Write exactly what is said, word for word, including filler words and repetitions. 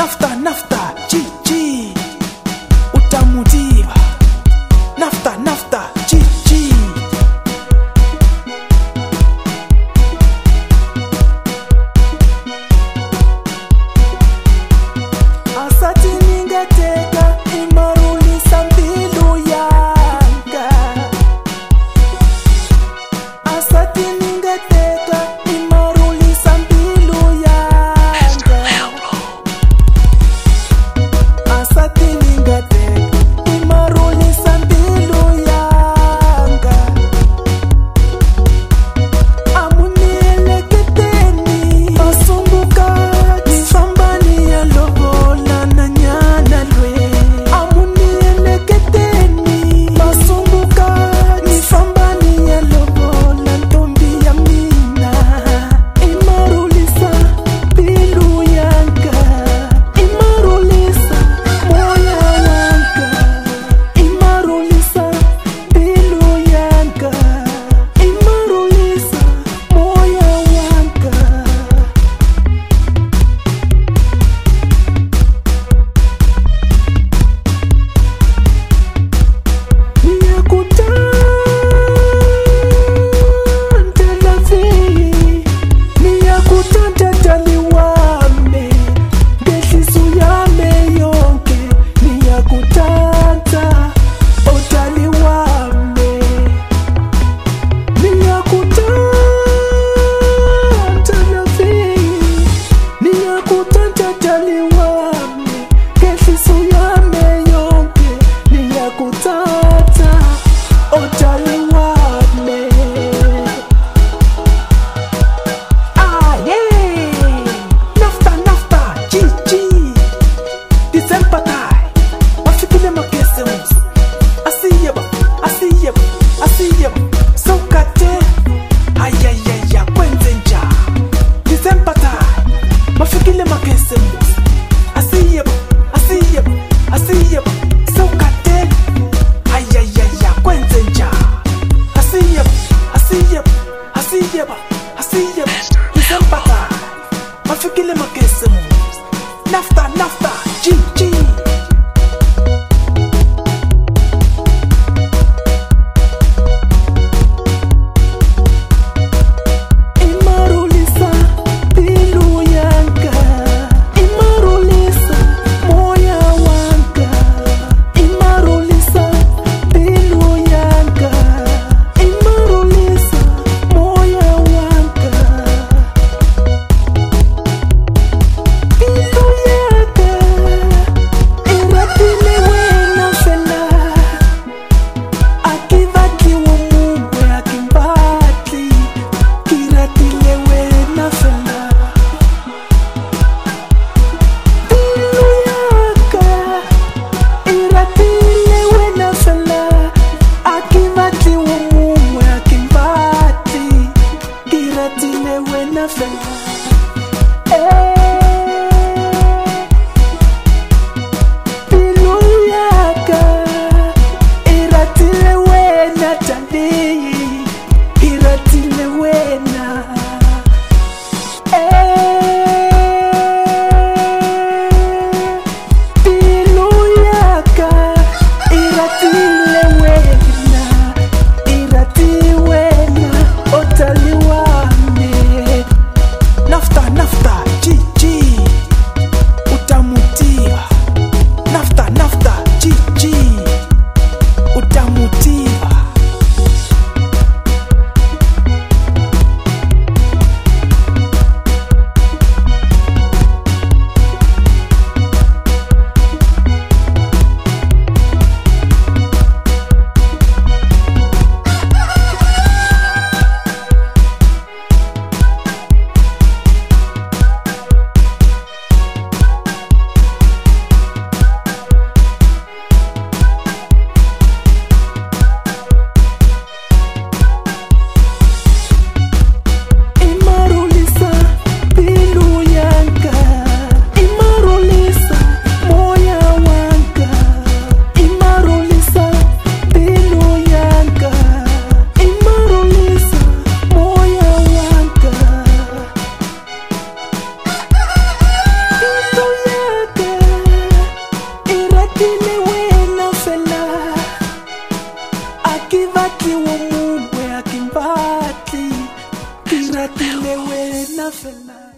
Nafta nafta chichi utamudiva. Nafta nafta chichi. Asati ningateka imarulisa mbilu yanga. Asati ningateka imarulisa mbilu yanga. Asati ningateka imarulisa mbilu yanga. Amunieleketeni asumbuka nifambani ya lobola na nyana lwe. Amunieleketeni asumbuka nifambani ya lobola ntombi ya mina. Imarulisa mbilu yanga. Imarulisa moya wanga. Imarulisa mbilu yanga. Imarulisa moya wanga. Niyakutanda lavi, niyakutanda taliwame, ngehliziyo yami yonke. Niyakutanda otaliwame, niyakutanda lavi, niyakutanda taliwame, ngehliziyo yami yonke. Niyakutanda otaliwame. Ah yeah, nafta nafta chichi. December time, mafikile makesemus. Asiyeba, asiyeba, asiyeba. Sokate, ayayaya kwenzenja. December time, mafikile makesemus. Asiyeba, asiyeba, asiyeba. Sokate, ayayaya kwenzenja. Asiyeba, asiyeba, asiyeba, asiyeba. December time, mafikile makesemus. Nafta nafta chichi. Imarulisa mbilu yanga. Imarulisa moya wanga. Imarulisa mbilu yanga. Imarulisa moya wanga. Mbilu yanga. mumwe akimbati tiratile wena fela